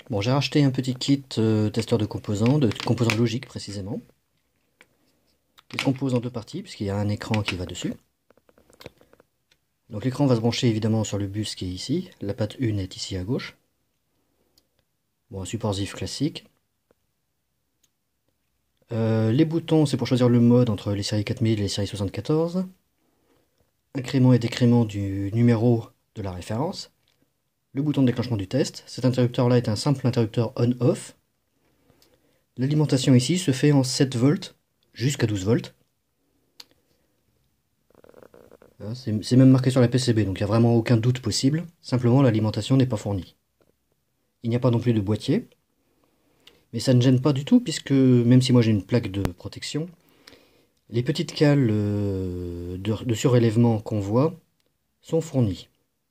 Bon, j'ai racheté un petit kit testeur de composants logiques précisément, qui se compose en deux parties, puisqu'il y a un écran qui va dessus. Donc l'écran va se brancher évidemment sur le bus qui est ici, la patte 1 est ici à gauche. Bon, un support ZIF classique. Les boutons, c'est pour choisir le mode entre les séries 4000 et les séries 74. Incrément et décrément du numéro de la référence. Le bouton de déclenchement du test. Cet interrupteur-là est un simple interrupteur on-off. L'alimentation ici se fait en 7 volts jusqu'à 12 volts. C'est même marqué sur la PCB, donc il n'y a vraiment aucun doute possible. Simplement, l'alimentation n'est pas fournie. Il n'y a pas non plus de boîtier. Mais ça ne gêne pas du tout, puisque même si moi j'ai une plaque de protection, les petites cales de surélèvement qu'on voit sont fournies.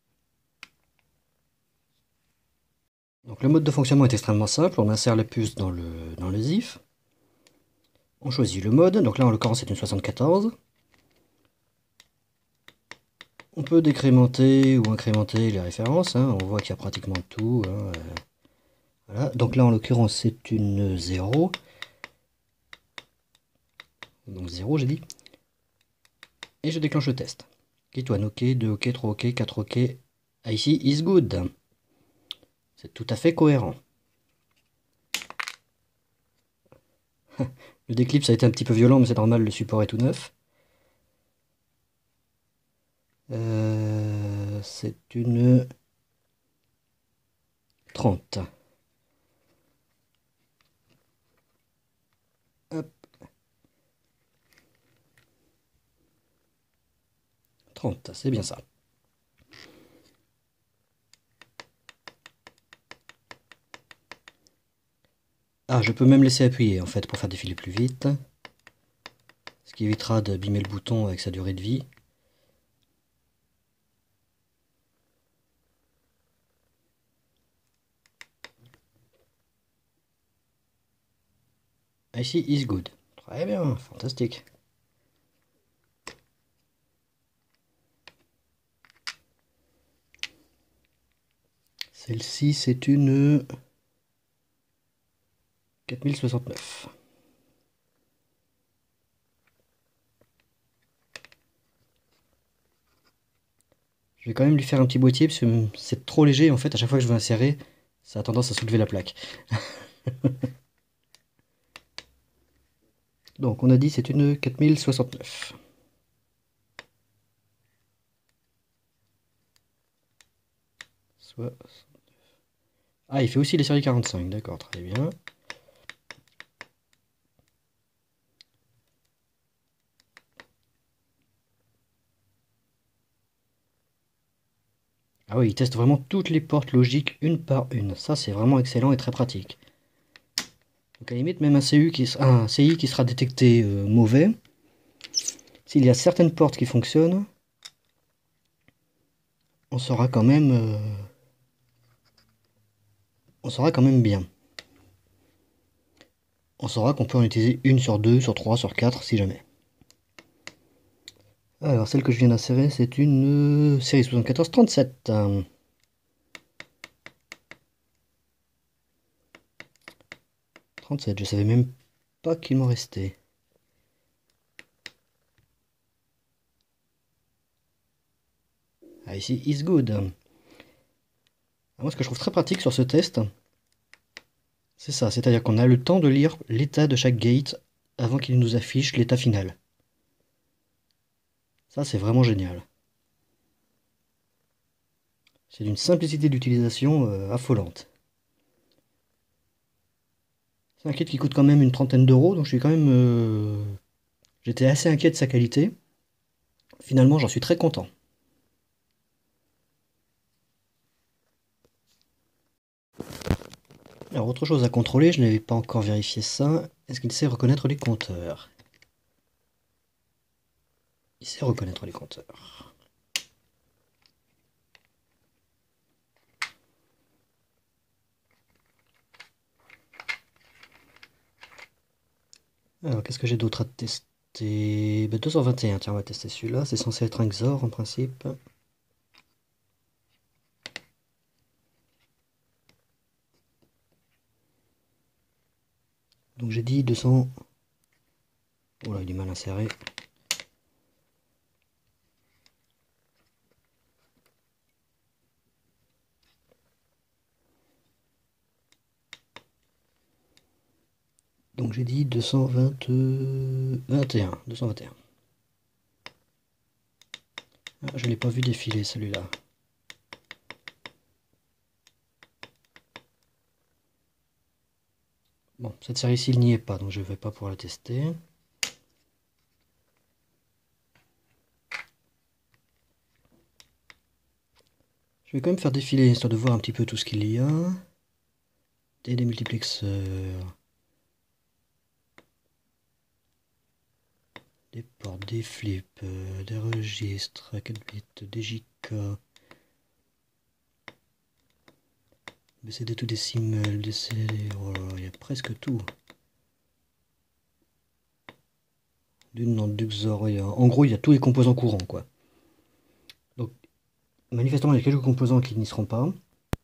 Donc le mode de fonctionnement est extrêmement simple, on insère la puce dans le ZIF. On choisit le mode, donc là en l'occurrence c'est une 74. On peut décrémenter ou incrémenter les références, hein. On voit qu'il y a pratiquement tout. Hein. Voilà. Donc là en l'occurrence c'est une 0. Donc 0 j'ai dit. Et je déclenche le test. Git 1 OK, 2 OK, 3 OK, 4 OK. IC is good. C'est tout à fait cohérent. Le déclip ça a été un petit peu violent, mais c'est normal, le support est tout neuf. C'est une 30. Hop. 30, c'est bien ça. Ah, je peux même laisser appuyer en fait pour faire défiler plus vite. Ce qui évitera d'abîmer le bouton avec sa durée de vie. IC is good. Très bien, fantastique. Celle-ci, c'est une 4069. Je vais quand même lui faire un petit boîtier parce que c'est trop léger en fait. À chaque fois que je veux insérer, ça a tendance à soulever la plaque. Donc on a dit c'est une 4069. Ah, il fait aussi les séries 45, d'accord, très bien. Ah oui, il teste vraiment toutes les portes logiques une par une. Ça, c'est vraiment excellent et très pratique. Donc à la limite, même un CI qui sera détecté mauvais, s'il y a certaines portes qui fonctionnent, on saura quand même, bien. On saura qu'on peut en utiliser une sur 2, sur 3, sur 4, si jamais. Alors, celle que je viens d'insérer, c'est une série 74-37. 37, je savais même pas qu'il m'en restait. Ah, ici, is good. Moi, ce que je trouve très pratique sur ce test, c'est ça, c'est-à-dire qu'on a le temps de lire l'état de chaque gate avant qu'il nous affiche l'état final. Ça, c'est vraiment génial. C'est d'une simplicité d'utilisation affolante. C'est un kit qui coûte quand même une trentaine d'euros, donc je suis quand même... J'étais assez inquiet de sa qualité. Finalement, j'en suis très content. Alors, autre chose à contrôler, je n'avais pas encore vérifié ça. Est-ce qu'il sait reconnaître les compteurs? Il sait reconnaître les compteurs. Alors, qu'est-ce que j'ai d'autre à tester? 221, tiens, on va tester celui-là. C'est censé être un XOR en principe. Donc j'ai dit 200... Oh là, il est mal inséré. Donc j'ai dit 221. Ah, je ne l'ai pas vu défiler celui-là. Bon, cette série-ci, il n'y est pas, donc je ne vais pas pouvoir la tester. Je vais quand même faire défiler, histoire de voir un petit peu tout ce qu'il y a. Des multiplexeurs. Des portes, des flips, des registres, 4 bits, des JK. BCD tout décimal, DCD, oh là là, il y a presque tout. Du XOR, en gros il y a tous les composants courants quoi. Donc manifestement il y a quelques composants qui n'y seront pas.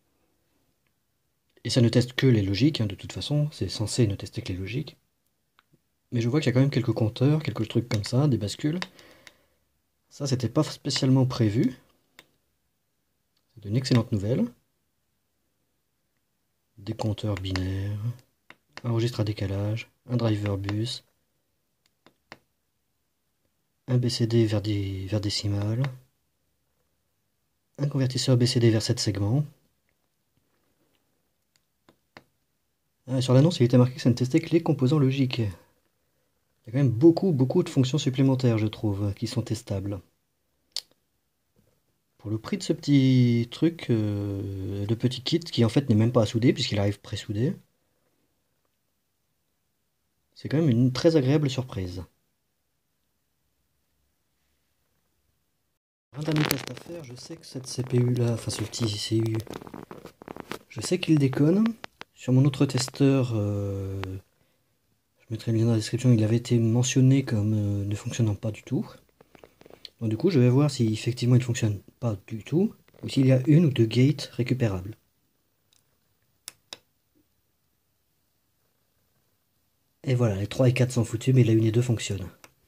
Et ça ne teste que les logiques, hein, de toute façon, c'est censé ne tester que les logiques. Mais je vois qu'il y a quand même quelques compteurs, quelques trucs comme ça, des bascules. Ça c'était pas spécialement prévu. C'est une excellente nouvelle. Des compteurs binaires, un registre à décalage, un driver bus, un BCD vers décimal, un convertisseur BCD vers 7 segments. Ah, et sur l'annonce, il était marqué que ça ne testait que les composants logiques. Il y a quand même beaucoup de fonctions supplémentaires, je trouve, qui sont testables. Pour le prix de ce petit truc, de petit kit, qui en fait n'est même pas à souder, puisqu'il arrive pré-soudé, c'est quand même une très agréable surprise. Un dernier test à faire, je sais que cette CPU là, enfin ce petit CPU, je sais qu'il déconne. Sur mon autre testeur, je mettrai le lien dans la description, il avait été mentionné comme ne fonctionnant pas du tout. Donc du coup, je vais voir si effectivement il ne fonctionne pas du tout, ou s'il y a une ou deux gates récupérables. Et voilà, les 3 et 4 sont foutus, mais la 1 et 2 fonctionnent.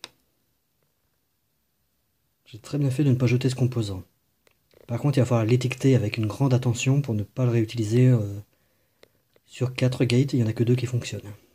J'ai très bien fait de ne pas jeter ce composant. Par contre, il va falloir l'étiqueter avec une grande attention pour ne pas le réutiliser sur 4 gates, il n'y en a que 2 qui fonctionnent.